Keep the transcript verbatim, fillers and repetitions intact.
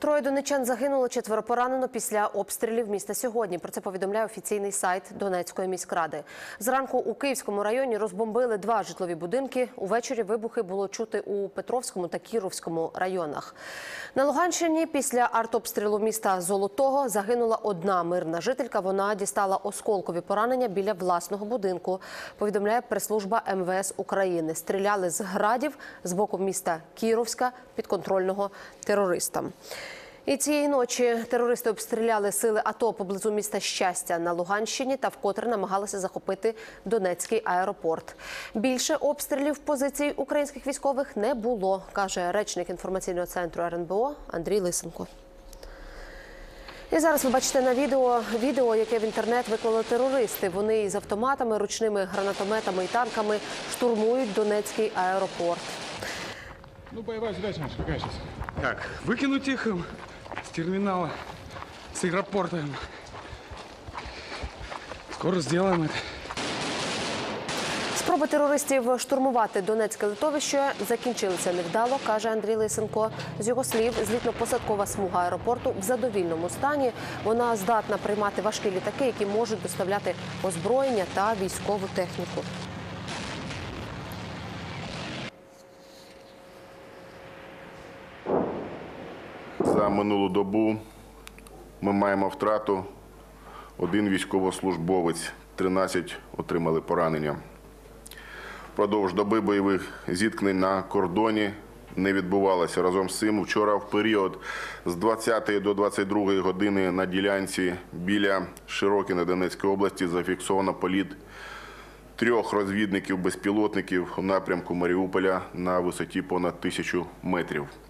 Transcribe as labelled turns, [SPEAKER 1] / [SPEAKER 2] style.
[SPEAKER 1] Троє донеччан загинуло, четверо поранено після обстрілів міста сьогодні. Про це повідомляє офіційний сайт Донецької міськради. Зранку у Київському районі розбомбили два житлові будинки. Увечері вибухи було чути у Петровському та Кіровському районах. На Луганщині після артобстрілу міста Золотого загинула одна мирна жителька. Вона дістала осколкові поранення біля власного будинку, повідомляє прес-служба ем ве ес України. Стріляли з градів з боку міста Кіровська, підконтрольного терористам. І цієї ночі терористи обстріляли сили АТО поблизу міста Щастя на Луганщині та вкотре намагалися захопити Донецький аеропорт. Більше обстрілів позицій українських військових не було, каже речник інформаційного центру ер ен бе о Андрій Лисенко. І зараз ви бачите на відео, відео, яке в інтернет виклали терористи. Вони із автоматами, ручними гранатометами і танками штурмують Донецький аеропорт.
[SPEAKER 2] Ну, боевая задача наша какая сейчас? Как? Выкинуть их с терминала, с аэропорта. Скоро сделаем это.
[SPEAKER 1] Спроби терористів штурмувати Донецьке литовище закінчилися невдало, каже Андрій Лисенко. З його слів, злітно-посадкова смуга аеропорту в задовільному стані. Вона здатна приймати важкі літаки, які можуть доставляти озброєння та військову техніку.
[SPEAKER 3] За минулу добу ми маємо втрату. Один військовослужбовець, тринадцять отримали поранення. Впродовж доби бойових зіткнень на кордоні не відбувалося. Разом з цим вчора в період з двадцятої до двадцять другої години на ділянці біля Широкіна Донецької області зафіксовано політ трьох розвідників-безпілотників у напрямку Маріуполя на висоті понад тисячу метрів.